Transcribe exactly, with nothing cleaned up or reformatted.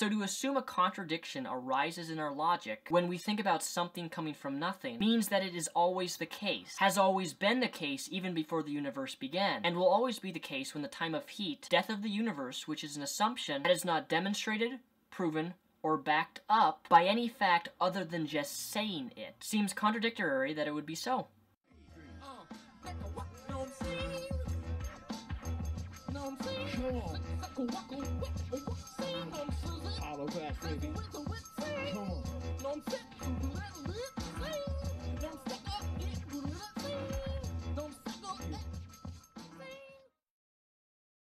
So to assume a contradiction arises in our logic when we think about something coming from nothing means that it is always the case, has always been the case even before the universe began, and will always be the case when the time of heat, death of the universe, which is an assumption that is not demonstrated, proven, or backed up by any fact other than just saying it. Seems contradictory that it would be so. Hollow glass, baby. Come on.